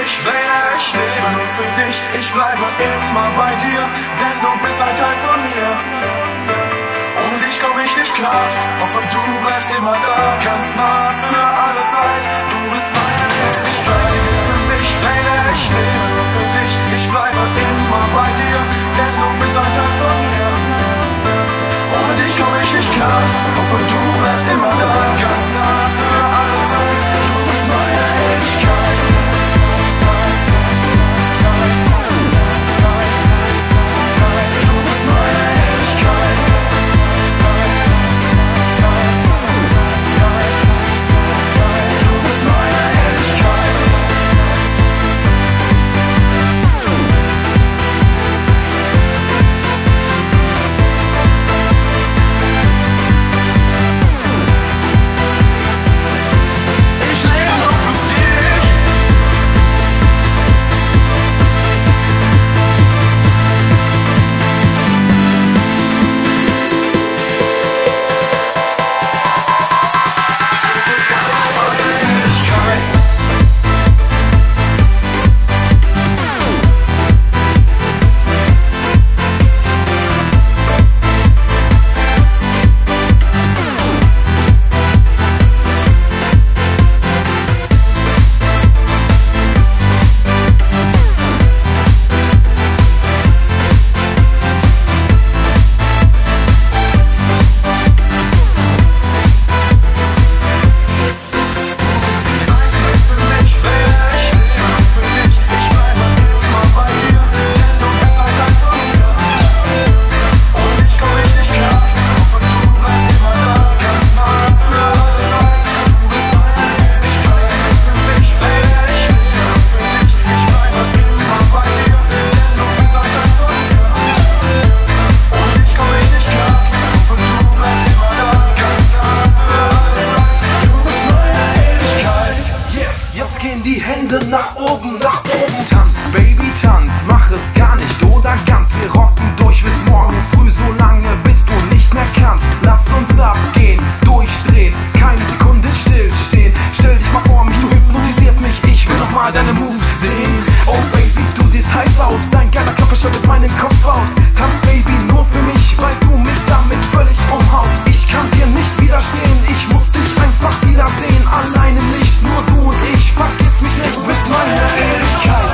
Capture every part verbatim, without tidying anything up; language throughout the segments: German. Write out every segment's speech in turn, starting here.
mich, Baby, ich lebe nur für dich. Ich bleibe immer bei dir, denn du bist ein Teil von mir. Ohne dich komm ich nicht klar, hoffe du bleibst immer da, ganz nah für alle Zeit. Du bist meine Wichtigkeit für mich, Baby, ich lebe nur für dich. Ich bleibe immer bei dir, denn du bist ein Teil von mir. Ohne dich komm ich nicht klar, hoffe du bleibst immer da, ganz nah für alle Zeit. Du bist meine Ewigkeit. Die Hände nach oben, nach oben. Tanz, Baby, tanz, mach es gar nicht oder ganz. Wir rocken durch bis morgen früh, so lange bis du nicht mehr kannst. Lass uns abgehen, durchdrehen, keine Sekunde stillstehen. Stell dich mal vor mich, du hypnotisierst mich, ich will nochmal deine Moves sehen. Oh Baby, du siehst heiß aus, dein geiler Körper schüttet meinen Kopf aus. Tanz, Baby, nur für mich, weil du mich damit völlig umhaust. Ich kann dir nicht widerstehen, ich muss dich einfach wiedersehen. Alleine nicht, nur du und ich, vergiss mich nicht, du bist meine Ewigkeit.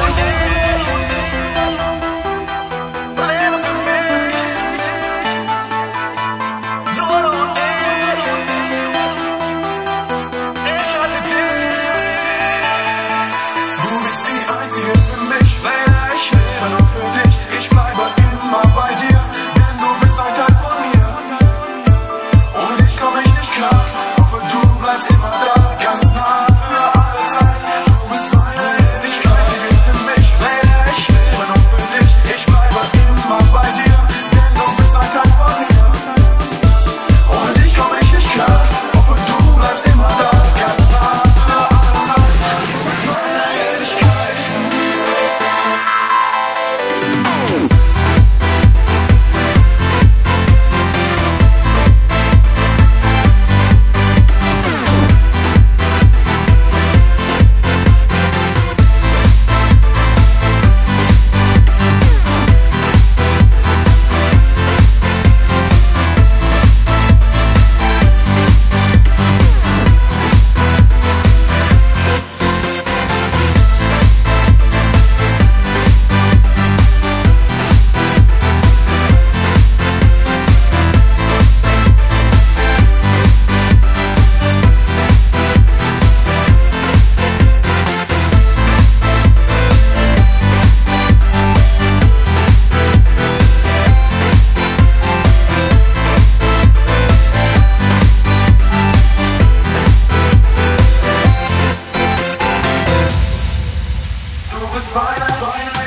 Du bist meine, meine